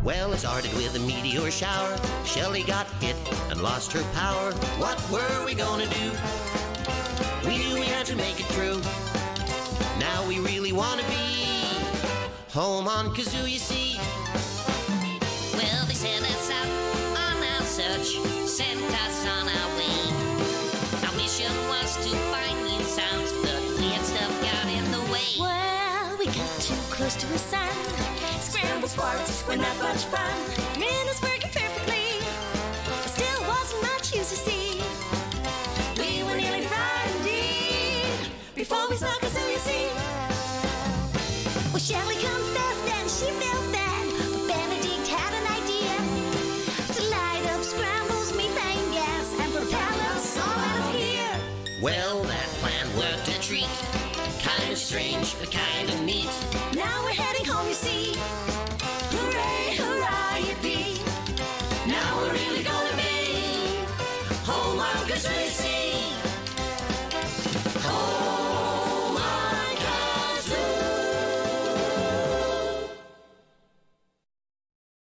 Well, it started with a meteor shower. Shelly got hit and lost her power. What were we gonna do? We knew we had to make it through. Now we really wanna be home on Kazoo, you see. Well, they sent us out on our search, sent us on our way. Our mission was to find new sounds, but weird stuff got in the way. Well, we got too close to the sun. Scramble sparks were not much fun. Min was working perfectly, but still wasn't much use to see. We were nearly fried indeed before we saw Kazoo, you see. Well, Shelly confessed and she felt bad, but Benedict had an idea to light up Scramble's methane gas and propel us all out of here. Well, that plan worked a treat. Kind of strange, but kind of neat. Now we're heading home, you see. Hooray, hurrah, yippee. Now we're really gonna be home on Kazoo, you see.